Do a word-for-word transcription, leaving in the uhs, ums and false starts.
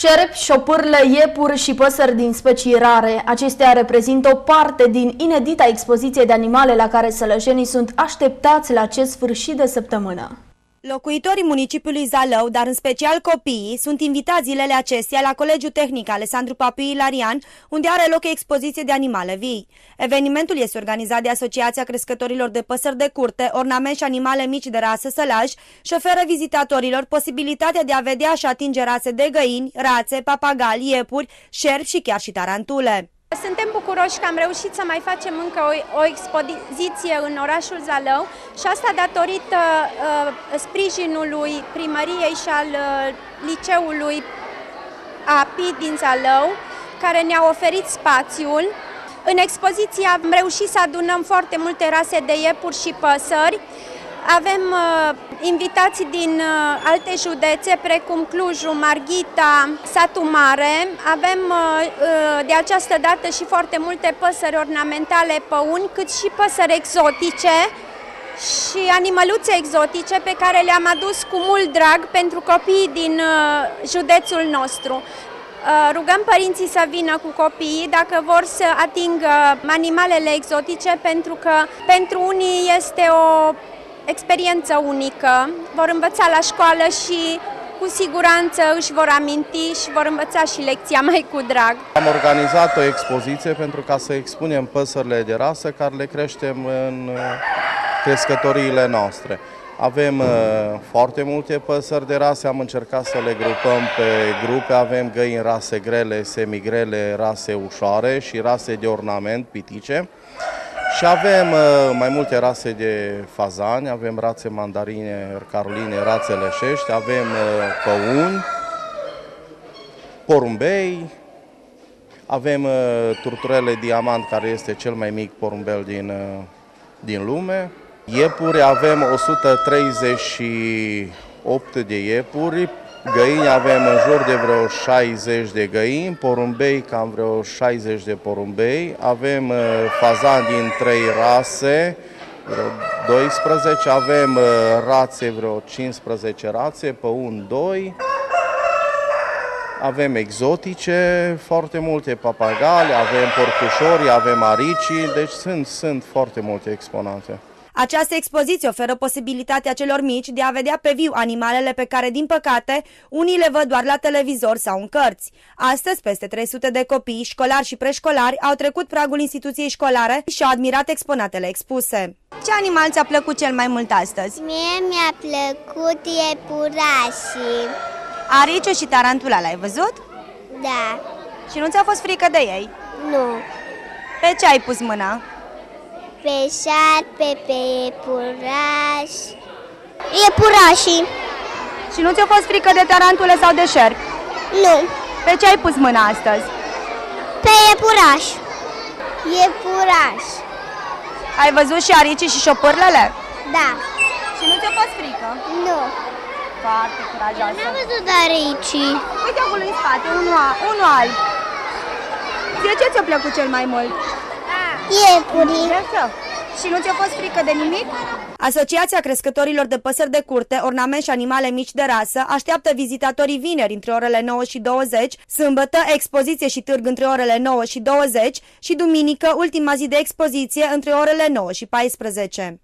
Șerpi, șopârle, iepuri și păsări din specii rare. Acestea reprezintă o parte din inedita expoziție de animale la care sălăjenii sunt așteptați la acest sfârșit de săptămână. Locuitorii municipiului Zalău, dar în special copiii, sunt invitați zilele acestea la Colegiul Tehnic Alessandru Papiu Ilarian, unde are loc o expoziție de animale vii. Evenimentul este organizat de Asociația Crescătorilor de Păsări de Curte, Ornament și Animale Mici de Rasă Sălaj și oferă vizitatorilor posibilitatea de a vedea și atinge rase de găini, rațe, papagali, iepuri, șerpi și chiar și tarantule. Suntem bucuroși că am reușit să mai facem încă o, o expoziție în orașul Zalău și asta datorită uh, sprijinului primăriei și al uh, liceului A P I din Zalău, care ne-au oferit spațiul. În expoziție am reușit să adunăm foarte multe rase de iepuri și păsări. Avem uh, invitații din uh, alte județe, precum Clujul, Marghita, Satu Mare. Avem uh, de această dată și foarte multe păsări ornamentale păuni, cât și păsări exotice și animăluțe exotice pe care le-am adus cu mult drag pentru copiii din uh, județul nostru. Uh, rugăm părinții să vină cu copiii dacă vor să atingă animalele exotice, pentru că pentru unii este o experiență unică, vor învăța la școală și cu siguranță își vor aminti și vor învăța și lecția mai cu drag. Am organizat o expoziție pentru ca să expunem păsările de rasă care le creștem în crescătoriile noastre. Avem uh, foarte multe păsări de rase, am încercat să le grupăm pe grupe, avem găini rase grele, semigrele, rase ușoare și rase de ornament, pitice. Și avem uh, mai multe rase de fazani, avem rațe mandarine, caroline, rațe leșești, avem uh, păuni, porumbei, avem uh, turturele diamant, care este cel mai mic porumbel din, uh, din lume. Iepuri, avem o sută treizeci și opt de iepuri, găini avem în jur de vreo șaizeci de găini, porumbei cam vreo șaizeci de porumbei, avem uh, fazani din trei rase, vreo doisprezece, avem uh, rațe, vreo cincisprezece rațe, păuni doi, avem exotice, foarte multe papagali, avem porcușori, avem aricii, deci sunt, sunt foarte multe exponate. Această expoziție oferă posibilitatea celor mici de a vedea pe viu animalele pe care, din păcate, unii le văd doar la televizor sau în cărți. Astăzi, peste trei sute de copii, școlari și preșcolari, au trecut pragul instituției școlare și au admirat exponatele expuse. Ce animal ți-a plăcut cel mai mult astăzi? Mie mi-a plăcut iepurașii. Ariciu și tarantula, l-ai văzut? Da. Și nu ți-a fost frică de ei? Nu. Pe ce ai pus mâna? Pe șarpe, pe iepuraș. Iepurașii. Și nu ți-a fost frică de tarantule sau de șerpi? Nu. Pe ce ai pus mâna astăzi? Pe iepuraș. Iepuraș. Ai văzut și aricii și șopârlele? Da. Și nu ți-a fost frică? Nu. Foarte curajoasă. N-am văzut aricii. Uite acolo în spate, unul, unul alb. Ție ce ți-a plăcut cel mai mult? Iepurii. Și nu ți-a fost frică de nimic? Asociația Crescătorilor de Păsări de Curte, Ornament și Animale Mici de Rasă așteaptă vizitatorii vineri între orele nouă și douăzeci, sâmbătă expoziție și târg între orele nouă și douăzeci și duminică ultima zi de expoziție între orele nouă și paisprezece.